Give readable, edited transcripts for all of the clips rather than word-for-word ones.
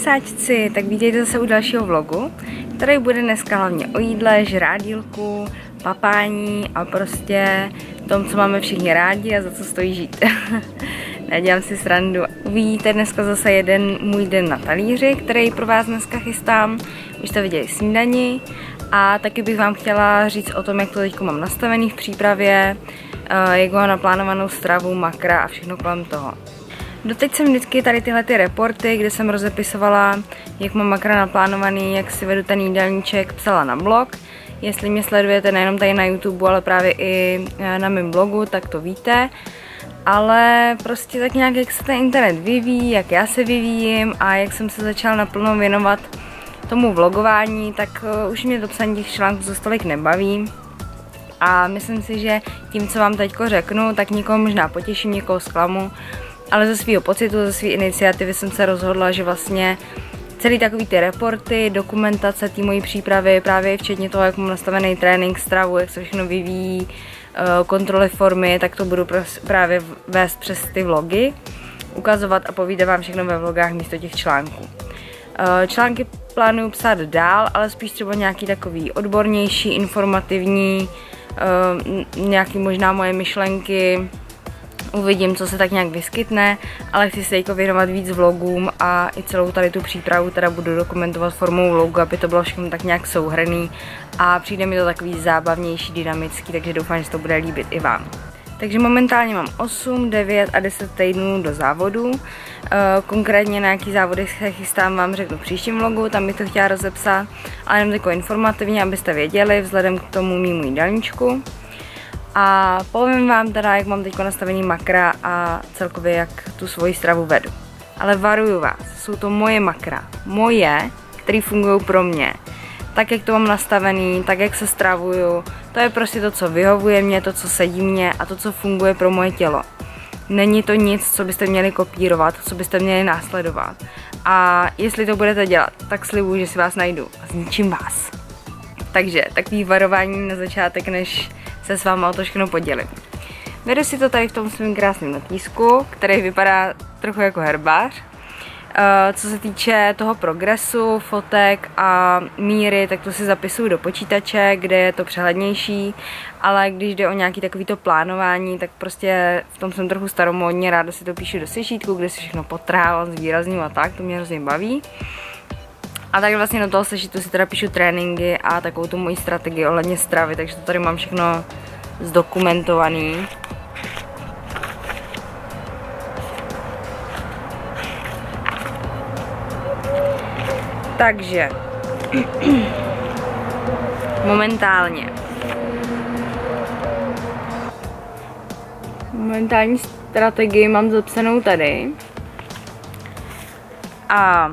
mesáčci, tak vítejte zase u dalšího vlogu, který bude dneska hlavně o jídle, žrádílku, papání a prostě tom, co máme všichni rádi a za co stojí žít. Nedělám si srandu. Uvidíte dneska zase jeden můj den na talíři, který pro vás dneska chystám. Už jste viděli snídani. A taky bych vám chtěla říct o tom, jak to teď mám nastavený v přípravě, jak mám naplánovanou stravu, makra a všechno kolem toho. Doteď jsem vždycky tady tyhle reporty, kde jsem rozepisovala, jak mám makra naplánovaný, jak si vedu ten jídelníček, psala na blog. Jestli mě sledujete nejenom tady na YouTube, ale právě i na mém blogu, tak to víte. Ale prostě tak nějak, jak se ten internet vyvíjí, jak já se vyvíjím a jak jsem se začala naplno věnovat tomu vlogování, tak už mě to psaní těch článků zase tolik nebaví. A myslím si, že tím, co vám teďko řeknu, tak někoho možná potěším, někoho zklamu. Ale ze svého pocitu, ze své iniciativy jsem se rozhodla, že vlastně celý takový ty reporty, dokumentace té mojí přípravy, právě včetně toho, jak mám nastavený trénink, stravu, jak se všechno vyvíjí, kontroly formy, tak to budu právě vést přes ty vlogy, ukazovat a povídat vám všechno ve vlogách místo těch článků. Články plánuju psát dál, ale spíš třeba nějaký takový odbornější, informativní, nějaký možná moje myšlenky. Uvidím, co se tak nějak vyskytne, ale chci se teďko věnovat víc vlogům a i celou tady tu přípravu teda budu dokumentovat formou vlogu, aby to bylo všechno tak nějak souhrnný a přijde mi to takový zábavnější, dynamický, takže doufám, že se to bude líbit i vám. Takže momentálně mám 8, 9 a 10 týdnů do závodu. Konkrétně na jaký závody se chystám, vám řeknu v příštím vlogu, tam bych to chtěla rozepsat, ale jenom takový informativně, abyste věděli vzhledem k tomu mému jídelníčku. A povím vám teda, jak mám teď nastavený makra a celkově jak tu svoji stravu vedu. Ale varuju vás, jsou to moje makra, moje, které fungují pro mě. Tak, jak to mám nastavený, tak, jak se stravuju, to je prostě to, co vyhovuje mě, to, co sedí mě a to, co funguje pro moje tělo. Není to nic, co byste měli kopírovat, co byste měli následovat. A jestli to budete dělat, tak slibuju, že si vás najdu a zničím vás. Takže takový varování na začátek, než se s váma o to všechno podělím. Vedu si to tady v tom svém krásném notýsku, který vypadá trochu jako herbář. Co se týče toho progresu, fotek a míry, tak to si zapisuju do počítače, kde je to přehlednější, ale když jde o nějaký takovýto plánování, tak prostě v tom jsem trochu staromódně, ráda si to píšu do sešítku, kde si všechno potrhávám, zvýrazním a tak, to mě hrozně baví. A tak vlastně do toho sešitu si teda píšu tréninky a takovou tu moji strategii ohledně stravy, takže to tady mám všechno zdokumentovaný. Takže momentální strategii mám zapsanou tady a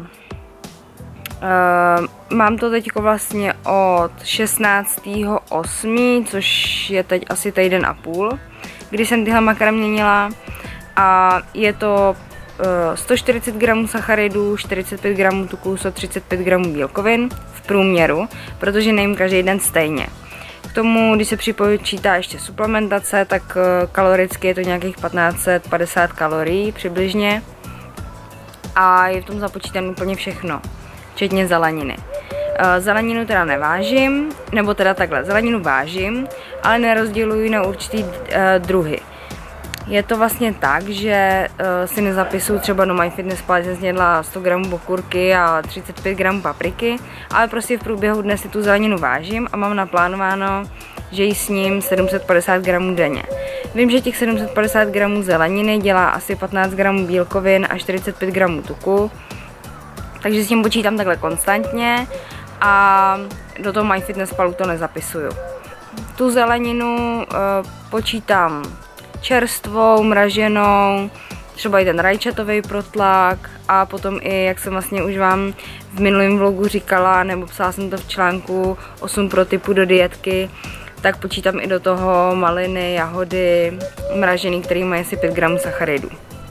mám to teď vlastně od 16.8., což je teď asi týden a půl, kdy jsem tyhle makra měnila a je to 140 gramů sacharidů, 45 gramů tuku, 135 gramů bílkovin v průměru, protože nejím každý den stejně. K tomu, když se připočítá ještě suplementace, tak kaloricky je to nějakých 1550 kalorií přibližně a je v tom započítané úplně všechno, včetně zeleniny. Zeleninu teda nevážím, nebo teda takhle, zeleninu vážím, ale nerozděluji na určitý druhy. Je to vlastně tak, že si nezapisuju třeba do MyFitnessPal, že jsem snědla 100 gramů okurky a 35 gramů papriky, ale prostě v průběhu dne si tu zeleninu vážím a mám naplánováno, že ji sním 750 gramů denně. Vím, že těch 750 gramů zeleniny dělá asi 15 gramů bílkovin a 45 gramů tuku, takže s tím počítám takhle konstantně a do toho MyFitnessPalu to nezapisuju. Tu zeleninu počítám čerstvou, mraženou, třeba i ten rajčatový protlak a potom i, jak jsem vlastně už vám v minulém vlogu říkala, nebo psala jsem to v článku 8 pro typu do dietky, tak počítám i do toho maliny, jahody, mražený, který mají asi 5 gramů sacharidů.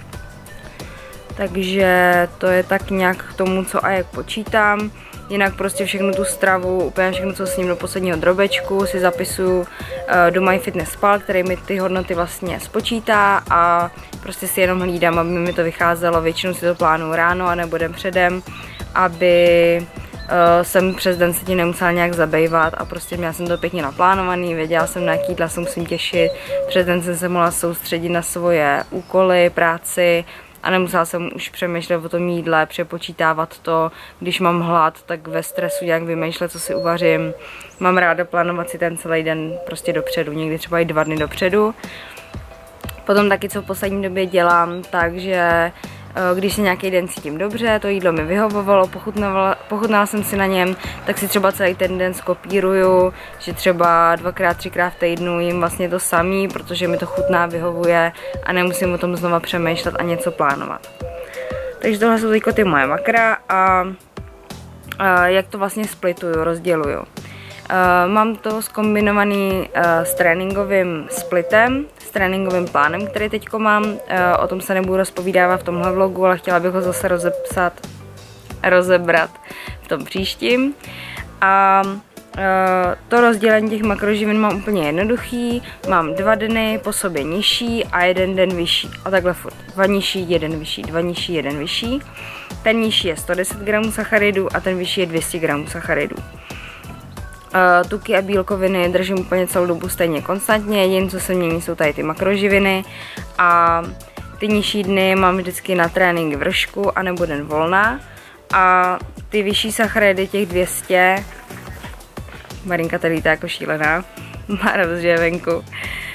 Takže to je tak nějak k tomu, co a jak počítám. Jinak prostě všechnu tu stravu, úplně všechno, co s ním do posledního drobečku, si zapisuju do MyFitnessPal, který mi ty hodnoty vlastně spočítá a prostě si jenom hlídám, aby mi to vycházelo. Většinou si to plánuju ráno a nebo den předem aby jsem přes den se tím nemusela nějak zabývat a prostě měla jsem to pěkně naplánovaný, věděla jsem, na jaký jídla se musím těšit, přes den jsem se mohla soustředit na svoje úkoly, práci a nemusela jsem už přemýšlet o tom jídle, přepočítávat to, když mám hlad, tak ve stresu nějak vymýšlet, co si uvařím. Mám ráda plánovat si ten celý den prostě dopředu, někdy třeba i 2 dny dopředu. Potom taky, co v poslední době dělám, takže když se nějaký den cítím dobře, to jídlo mi vyhovovalo, pochutnala jsem si na něm, tak si třeba celý ten den skopíruju, že třeba 2x, 3x v týdnu jím vlastně to samý, protože mi to chutná, vyhovuje a nemusím o tom znova přemýšlet a něco plánovat. Takže tohle jsou teďko ty moje makra a jak to vlastně splituju, rozděluju. Mám to zkombinovaný s tréninkovým splitem, s tréninkovým plánem, který teďko mám. O tom se nebudu rozpovídávat v tomhle vlogu, ale chtěla bych ho zase rozebrat v tom příštím. A to rozdělení těch makroživin mám úplně jednoduchý. Mám 2 dny po sobě nižší a 1 den vyšší. A takhle furt. 2 nižší, 1 vyšší, 2 nižší, 1 vyšší. Ten nižší je 110 gramů sacharidů a ten vyšší je 200 gramů sacharidů. Tuky a bílkoviny držím úplně celou dobu stejně konstantně, jediné, co se mění, jsou tady ty makroživiny a ty nižší dny mám vždycky na trénink vršku anebo den volna a ty vyšší sacharidy, těch 200, Marinka tady lítá jako šílená, má radost, že je venku,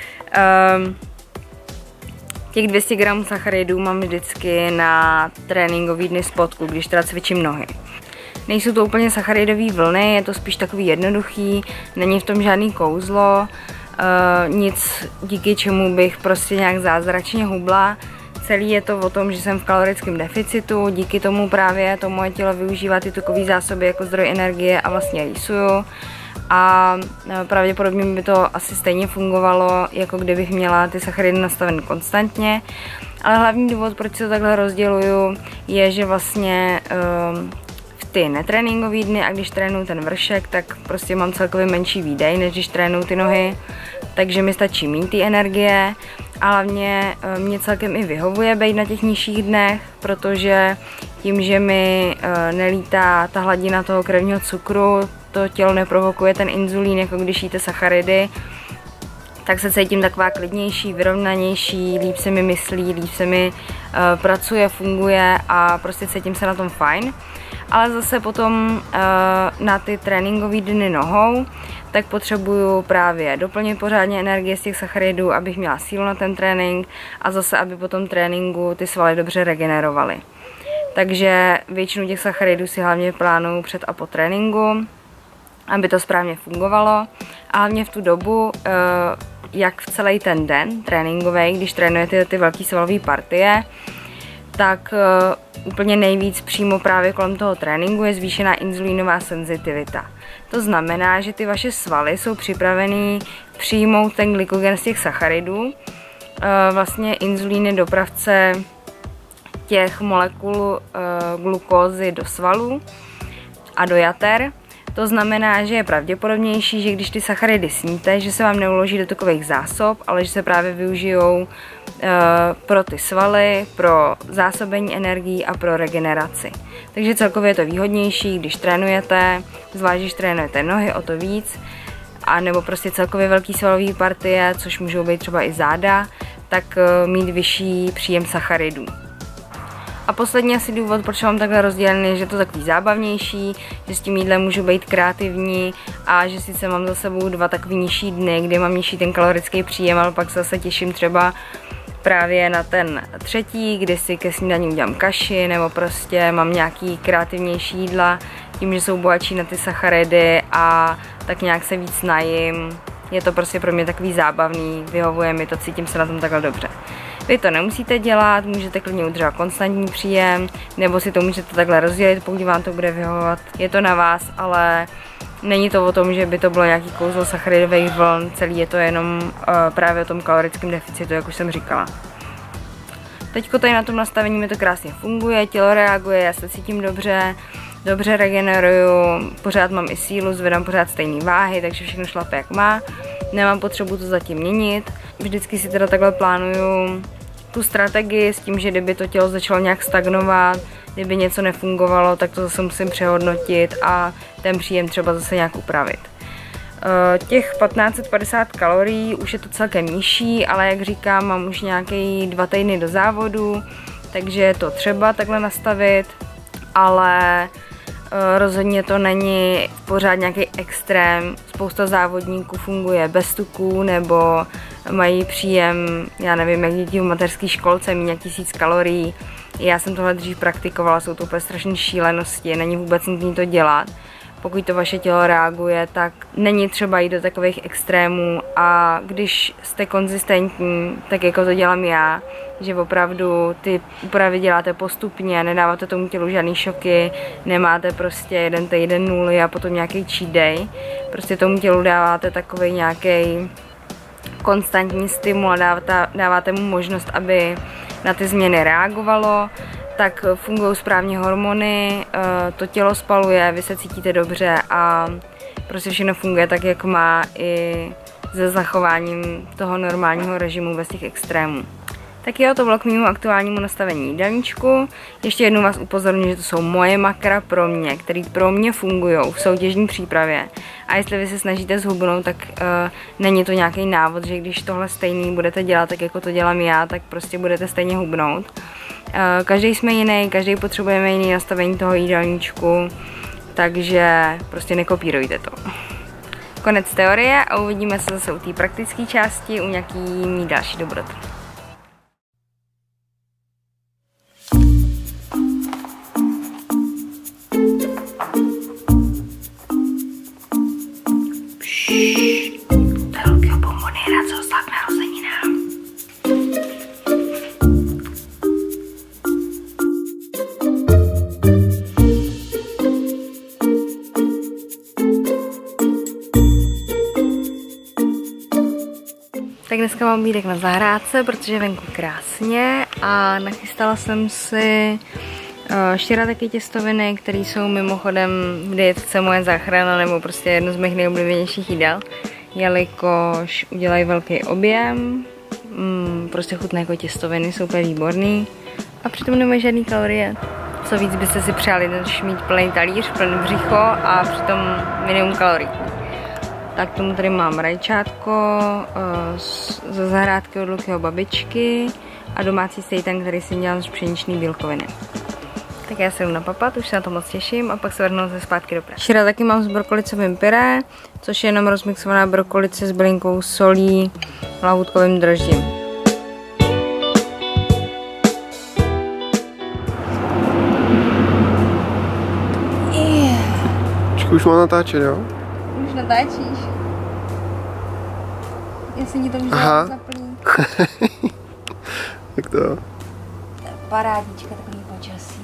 těch 200 gramů sacharidů mám vždycky na tréninkový dny spodku, když teda cvičím nohy. Nejsou to úplně sacharidové vlny, je to spíš takový jednoduchý, není v tom žádný kouzlo, nic díky čemu bych prostě nějak zázračně hubla. Celý je to o tom, že jsem v kalorickém deficitu, díky tomu právě to moje tělo využívá ty tukové zásoby jako zdroj energie a vlastně rýsuju. A pravděpodobně by to asi stejně fungovalo, jako kdybych měla ty sacharidy nastavené konstantně. Ale hlavní důvod, proč se to takhle rozděluju, je, že vlastně ty netréninkové dny a když trénuju ten vršek, tak prostě mám celkově menší výdej, než když trénuju ty nohy, takže mi stačí mít ty energie a hlavně mě celkem i vyhovuje být na těch nižších dnech, protože tím, že mi nelítá ta hladina toho krevního cukru, to tělo neprovokuje ten inzulín, jako když jíte sacharidy, tak se cítím taková klidnější, vyrovnanější, líp se mi myslí, líp se mi pracuje, funguje a prostě cítím se na tom fajn. Ale zase potom na ty tréninkové dny nohou, tak potřebuju právě doplnit pořádně energie z těch sacharidů, abych měla sílu na ten trénink a zase, aby po tom tréninku ty svaly dobře regenerovaly. Takže většinu těch sacharidů si hlavně plánuju před a po tréninku, aby to správně fungovalo. A hlavně v tu dobu, jak v celý ten den tréninkový, když trénujete ty velké svalové partie, tak úplně nejvíc přímo právě kolem toho tréninku je zvýšená inzulínová senzitivita. To znamená, že ty vaše svaly jsou připravený přijmout ten glykogen z těch sacharidů. Vlastně inzulín je dopravce těch molekul glukózy do svalů a do jater. To znamená, že je pravděpodobnější, že když ty sacharidy sníte, že se vám neuloží do tukových zásob, ale že se právě využijou pro ty svaly, pro zásobení energií a pro regeneraci. Takže celkově je to výhodnější, když trénujete, zvlášť když trénujete nohy, o to víc, a nebo prostě celkově velký svalový partie, což můžou být třeba i záda, tak mít vyšší příjem sacharidů. A poslední asi důvod, proč mám takhle rozdělený, je, že je to takový zábavnější, že s tím jídlem můžu být kreativní a že sice mám za sebou 2 takový nižší dny, kdy mám nižší ten kalorický příjem, ale pak se těším třeba právě na ten třetí, kdy si ke snídani udělám kaši nebo prostě mám nějaký kreativnější jídla, tím, že jsou bohatší na ty sacharidy a tak nějak se víc najím. Je to prostě pro mě takový zábavný, vyhovuje mi to, cítím se na tom takhle dobře. Vy to nemusíte dělat, můžete klidně udržovat konstantní příjem, nebo si to můžete takhle rozdělit, pokud vám to bude vyhovovat. Je to na vás, ale není to o tom, že by to bylo nějaký kouzlo sacharidových vln, celý je to jenom právě o tom kalorickém deficitu, jak už jsem říkala. Teďko tady na tom nastavení mi to krásně funguje, tělo reaguje, já se cítím dobře, dobře regeneruju, pořád mám i sílu, zvedám pořád stejné váhy, takže všechno šlape jak má, nemám potřebu to zatím měnit. Vždycky si teda takhle plánuju tu strategii s tím, že kdyby to tělo začalo nějak stagnovat, kdyby něco nefungovalo, tak to zase musím přehodnotit a ten příjem třeba zase nějak upravit. Těch 1550 kalorií už je to celkem nižší, ale jak říkám, mám už nějaký 2 týdny do závodu, takže je to třeba takhle nastavit, ale rozhodně to není pořád nějaký extrém. Spousta závodníků funguje bez tuků nebo mají příjem, já nevím, jak děti v mateřské školce, mít nějak 1000 kalorií. Já jsem tohle dřív praktikovala, jsou to úplně strašné šílenosti, není vůbec nutné to dělat. Pokud to vaše tělo reaguje, tak není třeba jít do takových extrémů a když jste konzistentní, tak jako to dělám já, že opravdu ty úpravy děláte postupně, nedáváte tomu tělu žádný šoky, nemáte prostě 1 týden nuly a potom nějaký cheat day, prostě tomu tělu dáváte takový nějaký konstantní stimul a dáváte mu možnost, aby na ty změny reagovalo, tak fungují správně hormony, to tělo spaluje, vy se cítíte dobře a prostě všechno funguje tak, jak má, i se zachováním toho normálního režimu bez těch extrémů. Tak jo, to bylo k mému aktuálnímu nastavení jídelníčku. Ještě jednou vás upozorňuji, že to jsou moje makra pro mě, které pro mě fungují v soutěžní přípravě. A jestli vy se snažíte zhubnout, tak není to nějaký návod, že když tohle stejný budete dělat tak, jako to dělám já, tak prostě budete stejně hubnout. Každý jsme jiný, každý potřebujeme jiný nastavení toho jídelníčku, takže prostě nekopírujte to. Konec teorie a uvidíme se zase u té praktické části, u nějaký mý další dobroty. Tak dneska mám výdek na zahrádce, protože je venku krásně a nachystala jsem si 4 taky těstoviny, které jsou mimochodem v dietce moje záchrana nebo prostě jedno z mých nejoblíbenějších jídel, jelikož udělají velký objem, prostě chutné jako těstoviny, jsou úplně výborný a přitom nemají žádný kalorie. Co víc byste si přáli, než mít plný talíř, plný břicho a přitom minimum kalorií. Tak tomu tady mám rajčátko ze zahrádky od Lukyho babičky a domácí seitan, který si dělám z pšeničné bílkoviny. Tak já se jdu napapat, už se na to moc těším a pak se vrhnu zase zpátky do práce. Včera taky mám s brokolicovým pyré, což je jenom rozmixovaná brokolice s bylinkou solí, lahůdkovým droždím. Už mám natáčet, jo? Už natáčíš? Jestli ti to můžeme zaplnit. Tak to. Parádnička, takový počasí.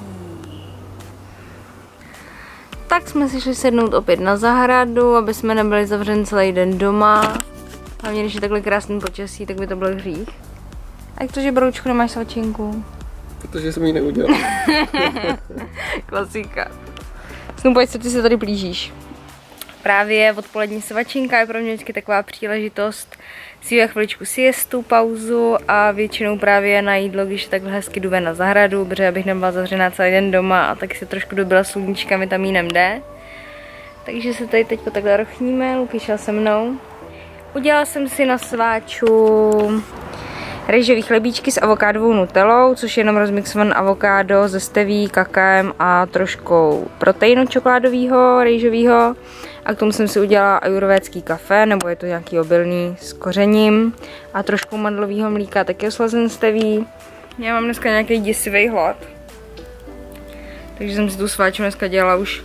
Tak jsme si šli sednout opět na zahradu, aby jsme nebyli zavřeni celý den doma. Hlavně když je takhle krásný počasí, tak by to byl hřích. A jak to, že Broučku nemáš svačinku? Protože jsem ji neudělal. Klasika. Snupoď, co ty se tady blížíš. Právě odpolední svačinka je pro mě vždycky taková příležitost si udělat chviličku siestu, pauzu a většinou právě na jídlo, když takhle hezky jdu ven na zahradu, protože abych nebyla zavřená celý den doma a tak si trošku dobila sluníčka vitamínem D. Takže se tady teď takhle rochníme, Luky šel se mnou. Udělala jsem si na sváču rejžový chlebíčky s avokádovou nutellou, což je jenom rozmixovaný avokádo se steví, kakaem a troškou proteinu čokoládového, rejžového. A k tomu jsem si udělala ajurvédský kafe, nebo je to nějaký obilný s kořením a trošku mandlového mlíka, taky oslazen steví. Já mám dneska nějaký děsivý hlad, takže jsem si tu sváču dneska dělala už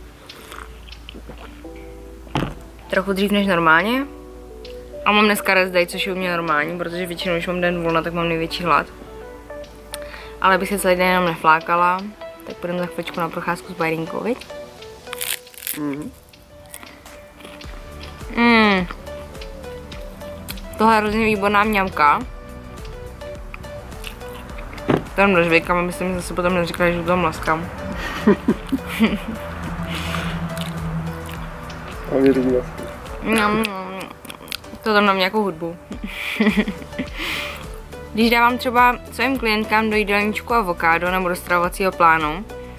trochu dřív než normálně. A mám dneska rest day, což je u mě normální, protože většinou, když mám den volna, tak mám největší hlad. Ale bych se celý den jenom neflákala, tak půjdeme za chvíličku na procházku s Bajrinkou, viď? Tohle je hrozně výborná mňamka. Tam dožvejkám, abyste mi zase potom neříkali, že tam laskám. A mě říct To tam dám nějakou hudbu. Když dávám třeba svým klientkám do jídelníčku avokádo nebo do stravovacího plánu,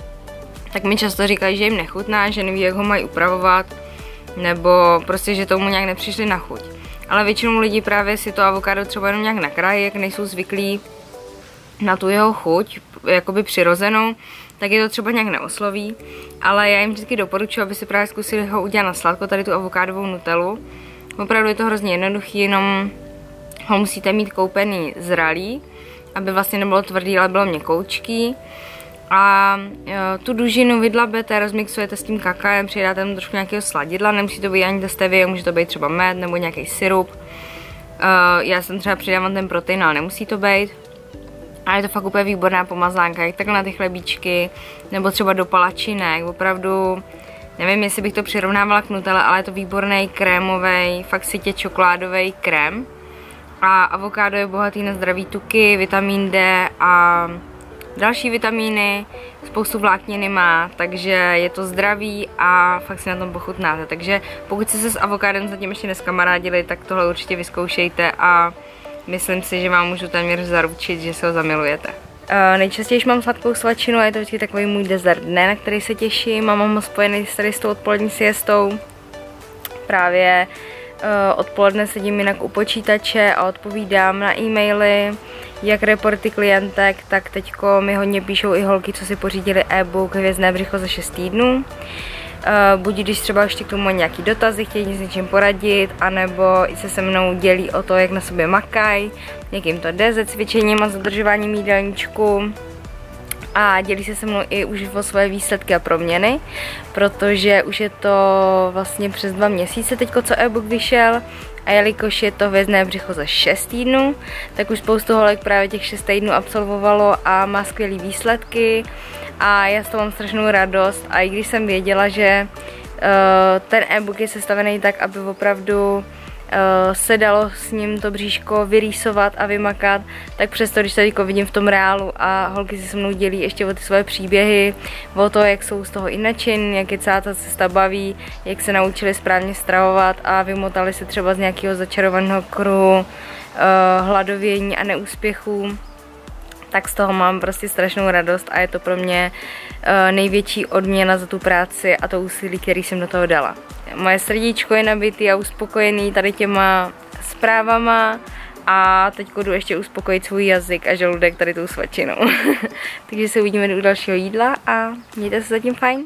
tak mi často říkají, že jim nechutná, že neví, jak ho mají upravovat, nebo prostě, že tomu nějak nepřišli na chuť. Ale většinou lidí právě si to avokádo třeba jenom nějak nakrájí, jak nejsou zvyklí na tu jeho chuť, jakoby přirozenou, tak je to třeba nějak neosloví, ale já jim vždycky doporučuji, aby si právě zkusili ho udělat na sladko, tady tu avokádovou nutelu. Opravdu je to hrozně jednoduchý, jenom ho musíte mít koupený zralý, aby vlastně nebylo tvrdý, ale bylo měkoučký. A tu dužinu vydlabete, rozmixujete s tím kakaem, přidáte tam trošku nějakého sladidla, nemusí to být ani ta stevie, může to být třeba med nebo nějaký syrup. Já jsem třeba přidávám ten protein, ale nemusí to být. A je to fakt úplně výborná pomazánka, jak takhle na ty chlebíčky, nebo třeba do palačinek, opravdu, nevím, jestli bych to přirovnávala k nutelle, ale je to výborný krémový, fakt sytě čokoládový krém. A avokádo je bohatý na zdraví tuky, vitamin D a další vitamíny, spoustu vlákniny má, takže je to zdravý a fakt si na tom pochutnáte. Takže pokud jste se s avokádem zatím ještě neskamarádili, tak tohle určitě vyzkoušejte a myslím si, že vám můžu téměř zaručit, že se ho zamilujete. Nejčastěji mám sladkou svačinu a je to vždycky takový můj dezert dne, na který se těším a mám ho spojený tady s tou odpolední siestou. Právě odpoledne sedím jinak u počítače a odpovídám na e-maily, jak reporty klientek, tak teďko mi hodně píšou i holky, co si pořídili e-book Hvězdné břicho za 6 týdnů. Buď když třeba ještě k tomu mají nějaký dotazy, chtějí s něčím poradit, anebo i se mnou dělí o to, jak na sobě makají, jak jim to jde se cvičením a zadržováním jídelníčku. A dělí se mnou i už o svoje výsledky a proměny, protože už je to vlastně přes 2 měsíce teďko, co e-book vyšel. A jelikož je to Hvězdné břicho za 6 týdnů, tak už spoustu holek právě těch 6 týdnů absolvovalo a má skvělé výsledky. A já z toho mám strašnou radost a i když jsem věděla, že ten e-book je sestavený tak, aby opravdu se dalo s ním to bříško vyrýsovat a vymakat, tak přesto, když se teďko vidím v tom reálu a holky si se mnou dělí ještě o ty svoje příběhy, o to, jak jsou z toho i nadšení, jak je celá ta cesta baví, jak se naučili správně stravovat a vymotali se třeba z nějakého začarovaného kruhu hladovění a neúspěchů, tak z toho mám prostě strašnou radost a je to pro mě největší odměna za tu práci a to úsilí, který jsem do toho dala. Moje srdíčko je nabitý a uspokojený tady těma zprávama a teď jdu ještě uspokojit svůj jazyk a žaludek tady tou svačinou. Takže se uvidíme u dalšího jídla a mějte se zatím fajn.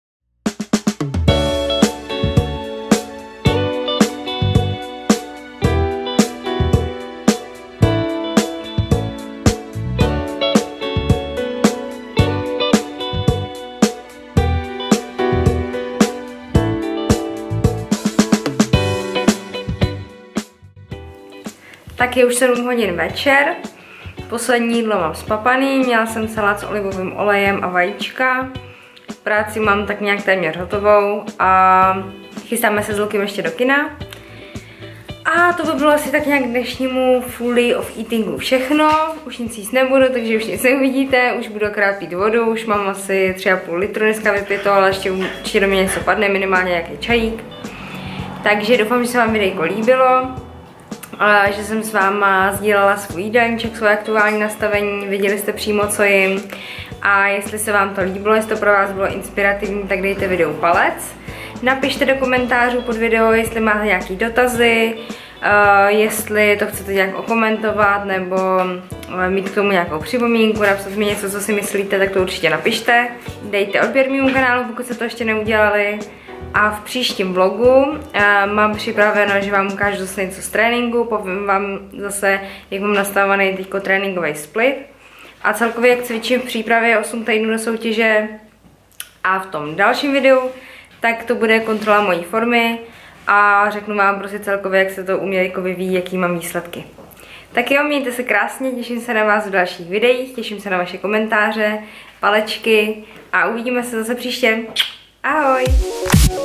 Tak je už 7 hodin večer, poslední jídlo mám spapaný, měla jsem salát s olivovým olejem a vajíčka, práci mám tak nějak téměř hotovou a chystáme se s Lukem ještě do kina. A to by bylo asi tak nějak dnešnímu full day of eatingu všechno, už nic jíst nebudu, takže už nic neuvidíte, už budu akorát pít vodu, už mám asi 3,5 litru dneska vypito, ale ještě do mě něco padne, minimálně nějaký čajík. Takže doufám, že se vám videjko líbilo. Že jsem s váma sdílela svůj jídelníček, svoje aktuální nastavení, viděli jste přímo, co jim. A jestli se vám to líbilo, jestli to pro vás bylo inspirativní, tak dejte videu palec. Napište do komentářů pod video, jestli máte nějaké dotazy, jestli to chcete nějak okomentovat, nebo mít k tomu nějakou připomínku, napsat mi něco, co si myslíte, tak to určitě napište. Dejte odběr mému kanálu, pokud jste to ještě neudělali. A v příštím vlogu mám připraveno, že vám ukážu zase něco z tréninku, povím vám zase, jak mám nastavený teďko tréninkový split. A celkově jak cvičím v přípravě 8 týdnů do soutěže a v tom dalším videu, tak to bude kontrola mojí formy a řeknu vám prostě celkově, jak se to u mě jako vyvíjí, jaký mám výsledky. Tak jo, mějte se krásně, těším se na vás v dalších videích, těším se na vaše komentáře, palečky a uvidíme se zase příště. Ahoj!